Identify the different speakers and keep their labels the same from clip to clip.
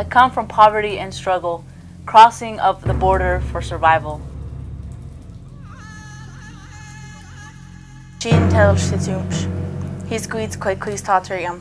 Speaker 1: I come from poverty and struggle, crossing of the border for survival.
Speaker 2: Jean Taylor Shitums. He's Guids quickly Staterium.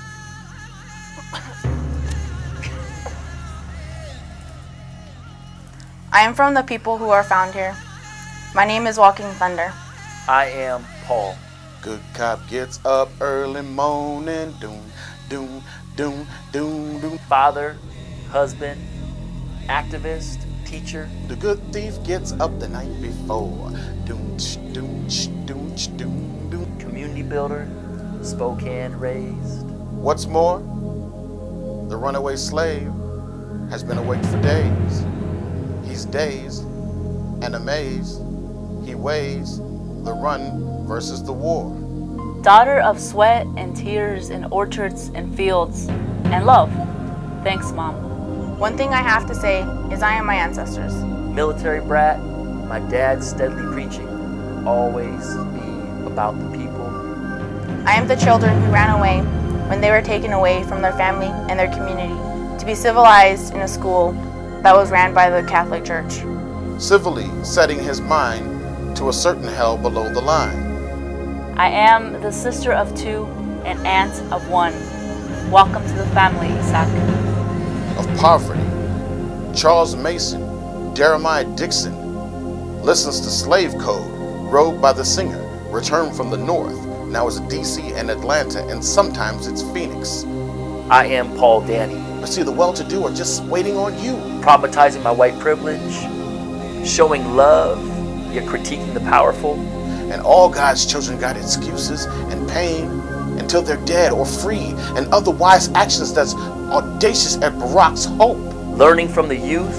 Speaker 2: I am from the people who are found here. My name is Walking Thunder.
Speaker 3: I am Paul.
Speaker 4: Good cop gets up early morning, doom, doom, doom, doom, doom.
Speaker 3: Father, husband, activist, teacher.
Speaker 4: The good thief gets up the night before, doom, doom, doom, doom, doom.
Speaker 3: Community builder, Spokane raised.
Speaker 4: What's more, the runaway slave has been awake for days. He's dazed and amazed. He weighs the run versus the war.
Speaker 1: Daughter of sweat and tears in orchards and fields and love. Thanks, Mom.
Speaker 2: One thing I have to say is I am my ancestors.
Speaker 3: Military brat, my dad's steadily preaching. Always be about the people.
Speaker 2: I am the children who ran away when they were taken away from their family and their community to be civilized in a school that was ran by the Catholic Church.
Speaker 4: Civilly setting his mind to a certain hell below the line.
Speaker 1: I am the sister of two and aunt of one. Welcome to the family, Isaac.
Speaker 4: Of poverty, Charles Mason, Jeremiah Dixon, listens to Slave Code, wrote by the singer, returned from the north, now is DC and Atlanta, and sometimes it's Phoenix.
Speaker 3: I am Paul Danny.
Speaker 4: But see, the well-to-do are just waiting on you.
Speaker 3: Problematizing my white privilege, showing love, yet critiquing the powerful.
Speaker 4: And all God's children got excuses and pain until they're dead or free, and otherwise actions that's audacious at Barack's hope.
Speaker 3: Learning from the youth,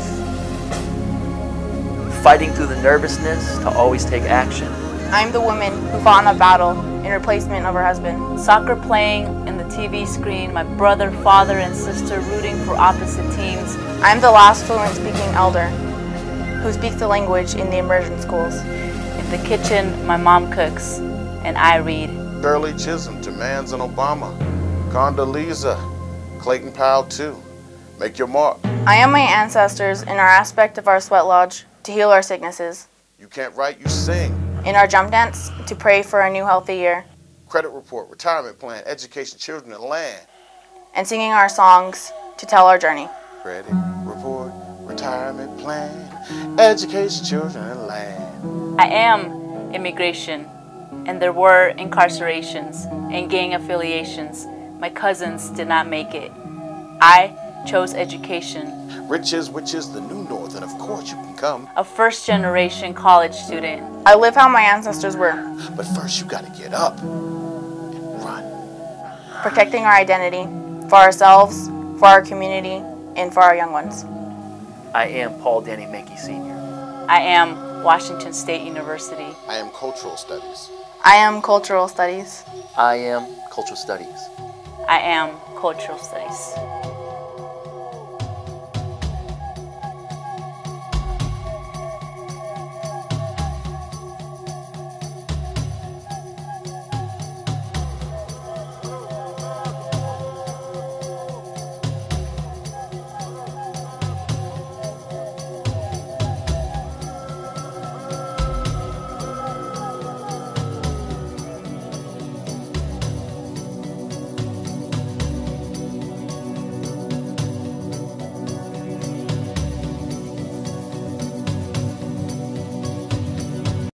Speaker 3: fighting through the nervousness to always take action.
Speaker 2: I am the woman who fought in a battle in replacement of her husband.
Speaker 1: Soccer playing in the TV screen, my brother, father, and sister rooting for opposite teams.
Speaker 2: I am the last fluent speaking elder who speaks the language in the immersion schools.
Speaker 1: In the kitchen, my mom cooks, and I read.
Speaker 4: Shirley Chisholm demands an Obama. Condoleezza, Clayton Powell too. Make your mark.
Speaker 2: I am my ancestors in our aspect of our sweat lodge to heal our sicknesses.
Speaker 4: You can't write, you sing.
Speaker 2: In our jump dance to pray for a new healthy year.
Speaker 4: Credit report, retirement plan, education, children, and land.
Speaker 2: And singing our songs to tell our journey.
Speaker 4: Credit report, retirement plan, education, children, and land.
Speaker 1: I am immigration, and there were incarcerations and gang affiliations. My cousins did not make it. I chose education.
Speaker 4: Riches, which is the new north, and of course you can come.
Speaker 1: A first-generation college student.
Speaker 2: I live how my ancestors were.
Speaker 4: But first you gotta get up and run.
Speaker 2: Protecting our identity for ourselves, for our community, and for our young ones.
Speaker 3: I am Paul Danny Menke Sr.
Speaker 1: I am Washington State University.
Speaker 4: I am cultural studies.
Speaker 2: I am cultural studies.
Speaker 3: I am cultural studies.
Speaker 1: I am cultural studies.